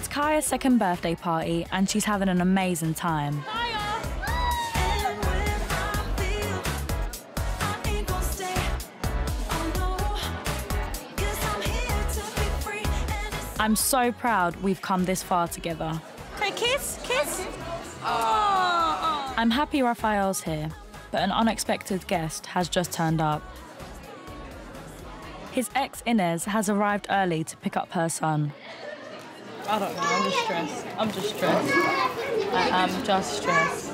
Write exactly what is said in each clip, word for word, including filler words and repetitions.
Kaya's second birthday party and she's having an amazing time. I'm so proud we've come this far together. Okay, kiss, kiss. Oh. I'm happy Raphael's here, but an unexpected guest has just turned up. His ex Inez has arrived early to pick up her son. I don't know, I'm just stressed. I'm just stressed. I am just stressed.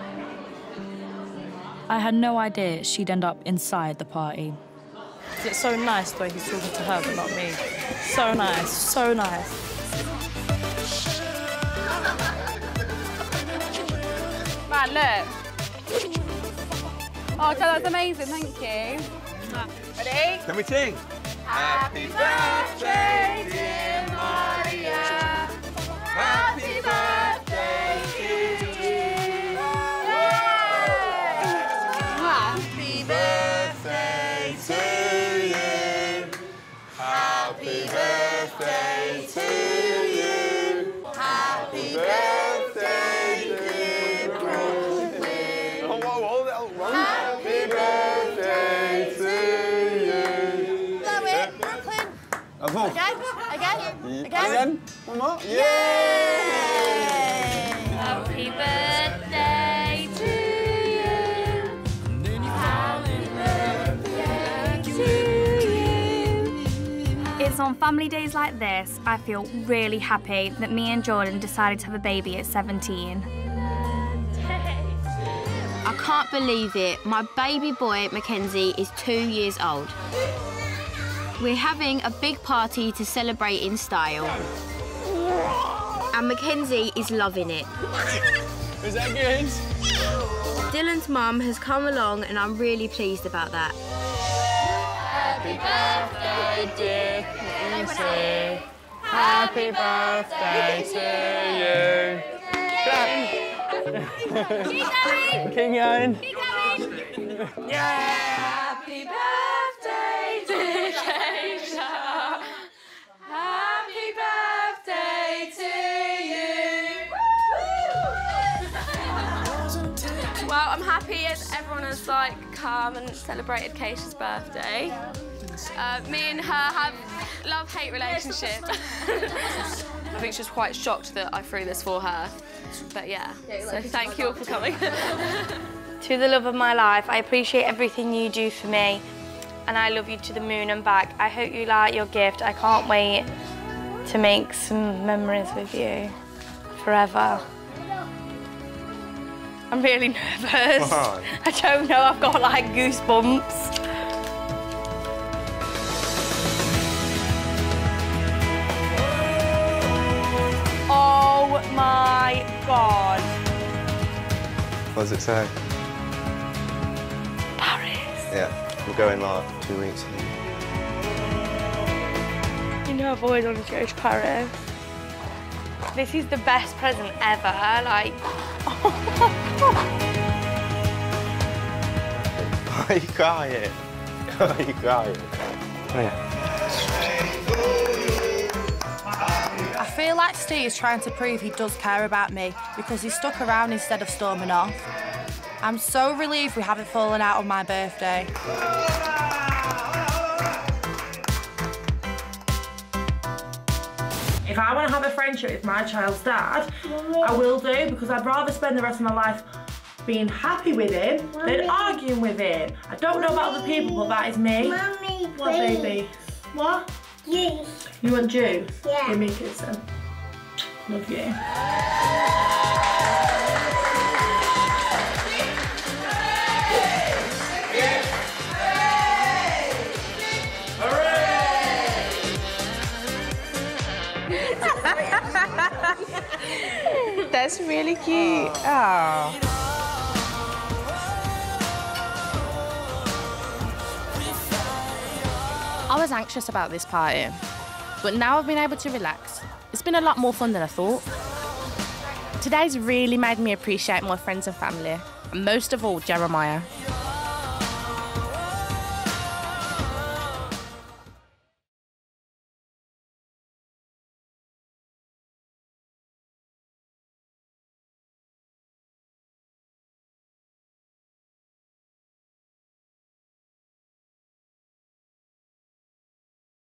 I had no idea she'd end up inside the party. It's so nice the way he's talking to her, but not me. So nice, so nice. Man, look. Oh, okay, that's amazing, thank you. Ready? Can we sing? Happy birthday, dear Maria. Happy birthday to you. Happy birthday to you. Happy birthday to you. Happy birthday, dear Brooklyn. Oh, whoa, whoa, that was wrong. Happy birthday to you. Blow it, Brooklyn. Oh. Again, again, again. Again? One more? Yay! Happy birthday to you. Happy birthday to you. It's on family days like this, I feel really happy that me and Jordan decided to have a baby at seventeen. I can't believe it. My baby boy, Mackenzie, is two years old. We're having a big party to celebrate in style. And Mackenzie is loving it. Is that good? Dylan's mum has come along and I'm really pleased about that. Happy birthday, dear Lucy. Happy birthday to you. Keep going. Keep going. Happy birthday, dear Keisha. Happy birthday to you. Well, I'm happy as everyone has like come and celebrated Keisha's birthday. Uh, me and her have a love-hate relationship. I think she's quite shocked that I threw this for her. But yeah, so thank you all for coming. To the love of my life, I appreciate everything you do for me, and I love you to the moon and back. I hope you like your gift. I can't wait to make some memories with you forever. I'm really nervous. Why? I don't know, I've got like goosebumps. Oh my God. What does it say? Paris. Yeah, we're going like two weeks here. You know I've always wanted to go to Paris. This is the best present ever, like... Oh my God. Why are you crying? Why are you crying? Oh, yeah. I feel like Steve is trying to prove he does care about me because he stuck around instead of storming off. I'm so relieved we haven't fallen out on my birthday. If I want to have a friendship with my child's dad, I will do, because I'd rather spend the rest of my life being happy with him than arguing with him. I don't know about other people, but that is me. Mummy, What, baby? What? Juice. You want juice? Yeah. Give me a kiss then. Love you. That's really cute. Oh. I was anxious about this party, but now I've been able to relax. It's been a lot more fun than I thought. Today's really made me appreciate my friends and family, and most of all, Jeremiah.